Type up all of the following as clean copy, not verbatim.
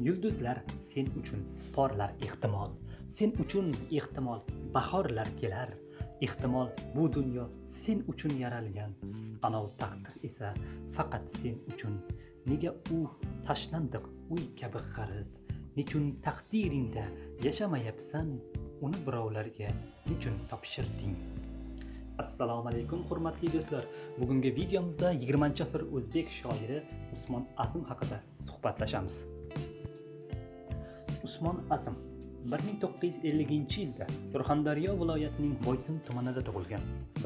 Yulduzlar sen uchun porlar ehtimol. Sen uchun ehtimol bahorlar kelar. Ehtimol bu dunyo sen uchun yaralgan. Anov taqdir esa faqat sen uchun. Nega u tashlandiq uy kabi g'arib? Nechun taqdiringda yashamayapsan? Uni birovlarga nechun topshirding? Assalomu alaykum hurmatli do'stlar. Bugungi videomizda 20-asr o'zbek shoiri Usmon Azim haqida suhbatlashamiz. Usmon Azim 1950-yilda Surxondaryo viloyatining Boysun tumanida tug'ilgan.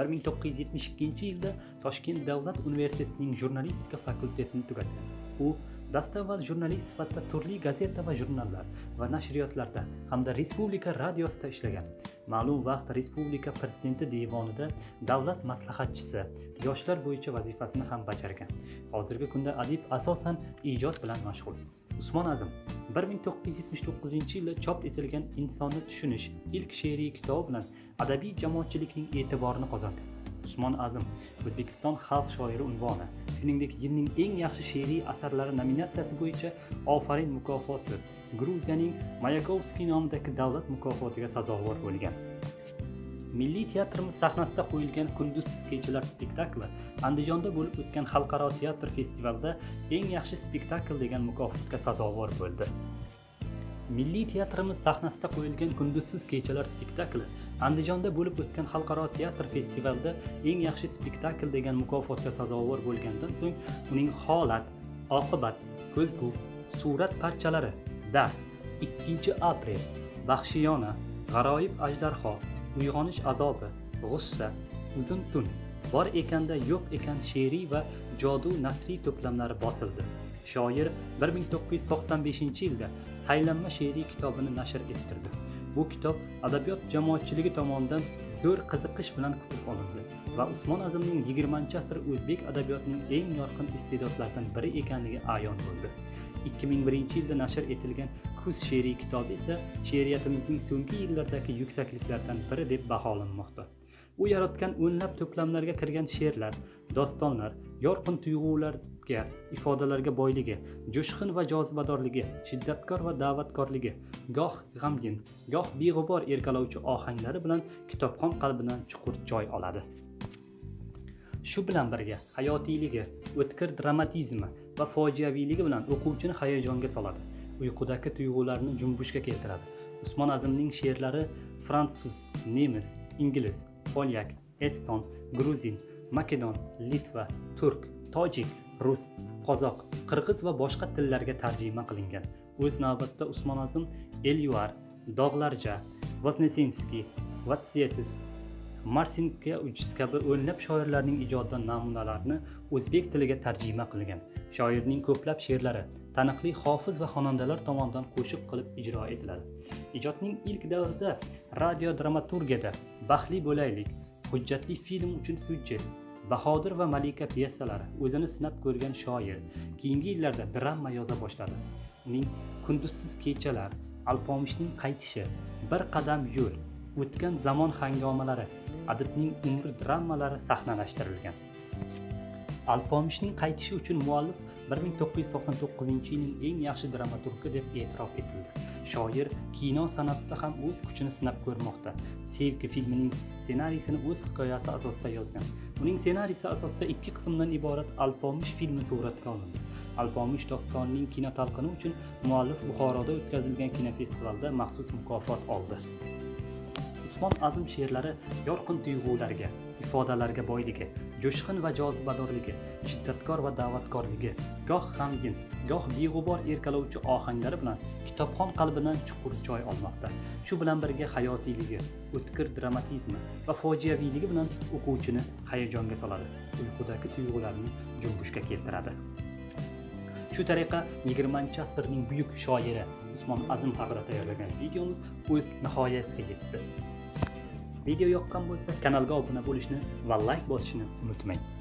1972-yilda Toshkent davlat universitetining jurnalistika fakultetini tugatgan. U dastavval jurnalist sifatida turli gazeta va jurnallar va nashriyotlarda hamda respublika radiosida ishlagan. Ma'lum vaqt respublika prezidenti devonida davlat maslahatchisi, yoshlar bo'yicha vazifasini ham bajargan. Hozirgi kunda adib asosan ijod bilan mashg'ul. Usmon Azim 1979-yilda chop etilgan Insonni tushunish ilk she'riy kitobi bilan adabiy jamoatchilikning e'tiborini qozondi. Usmon Azim O'zbekiston xalq shoiri unvoni, shuningdek yilning eng yaxshi she'riy asarlari nominatsiyasi bo'yicha Ofarin mukofoti, Gruziyaning Mayakovskiy nomidagi davlat mukofotiga sazovor bo'lgan. Milliy teatrimiz sahnasida qo'yilgan Kunduzsiz kechalar spektakli Andijonda bo'lib o'tgan xalqaro teatr festivalida eng yaxshi spektakl degan mukofotga sazovor bo'ldi. Milliy teatrimiz sahnasida qo'yilgan Kunduzsiz kechalar spektakli Andijonda bo'lib o'tgan xalqaro teatr festivalida eng yaxshi spektakl degan mukofotga sazovor bo'lgandan so'ng uning Holat, Oqibat, Ko'zgu, Surat parchalari, Dars, 2-aprel, Baxshiyona, G'aroyib ajdarho, Uyg'onish azobi, G'ussa, Uzun tun, Bor ekanda yo'q ekan she'riy va jodu nasriy to'plamlari bosildi. Shoir 1995-yilda Saylanma she'riy kitobini nashr ettirdi. Bu kitob adabiyot jamoatchiligi tomonidan zo'r qiziqish bilan kutib olindi va Usmon Azimning 20-asr o'zbek adabiyotining eng yorqin iste'dodlaridan biri ekanligi ayon bo'ldi. 2001-yilda nashr etilgan Kuz she'riy kitobi esa she'riyatimizning so'nggi yillardagi yuksakliklardan biri deb baholanmoqda. U yaratgan o'nlab to'plamlarga kirgan she'rlar, dostonlar, yorqin tuyg'ularga, ifodalarga boyligi, jo'shqin va jozibadorligi, shiddatkor va da'vatkorligi, goh g'amgin, goh beg'ubor erkalovchi ohanglari bilan kitobxon qalbidan chuqur joy oladi. Shu bilan birga hayotiyligi, o'tkir dramatizmi va fojiaviyligi bilan o'quvchini hayajonga soladi. Uyqudagi tuyg'ularni junbushga keltiradi. Usmon Azimning she'rlari fransuz, nemis, ingliz, polyak, eston, gruzin, makedon, litva, turk, tojik, rus, qozoq, qirg'iz va boshqa tillarga tarjima qilingan. O'z navbatda Usmon Azim Elyuar, Dog'larja, Vosnesenskiy, Vatsietis, Marsinkevich kabi o'nlab shoirlarning ijodidan namunalarni o'zbek tiliga tarjima qilgan. Shoirning ko'plab she'rlari taniqli hofiz va xonandalar tomonidan qo'shiq qilib ijro etiladi. Ijodning ilk davrida radio dramaturgiyada Baxtli bo'laylik, hujjatli film uchun syujet, Bahodir va Malika pyesalari o'zini sinab ko'rgan shoir keyingi yillarda drama yoza boshladi. Uning Kunduzsiz kechalar, Alpomishning qaytishi, Bir qadam yo'l, O'tgan zamon hangomalari, adibning umri dramalari sahnalashtirilgan. Alpomishning qaytishi uchun muallif 1999-yilning eng yaxshi dramaturgi deb e'tirof etildi. Shoir kino san'atida ham o'z kuchini sinab ko'rmoqda. Sevgi filmining ssenariysini o'z hikoyasi asosida yozgan. Uning ssenariysi asosida 2 qismdan iborat Alpomish filmi suratga olindi. Alpomish dostonining kino talqini uchun muallif Buxoroda o'tkazilgan kinofestivalda maxsus mukofot oldi. Usmon Azim she'rlari yorqin tuyg'ularga, ifodalarga boyligi, jo'shqin va jozibadorligi, shiddatkor va da'vatkorligi, goh g'amgin, goh beg'ubor erkalovchi ohanglari bilan kitobxon qalbidan chuqur joy olmoqda. Shu bilan birga hayotiyligi, o'tkir dramatizmi va fojiaviyligi bilan o'quvchini hayajonga soladi. Uyqudagi tuyg'ularni junbushga keltiradi. Shu tariqa 20-asrning buyuk shoiri Usmon Azim haqida tayyorlagan videomiz o'z nihoyasiga yetdi. Video yoqqan bo'lsa, kanalga obuna bo'lishni va like bosishni unutmang.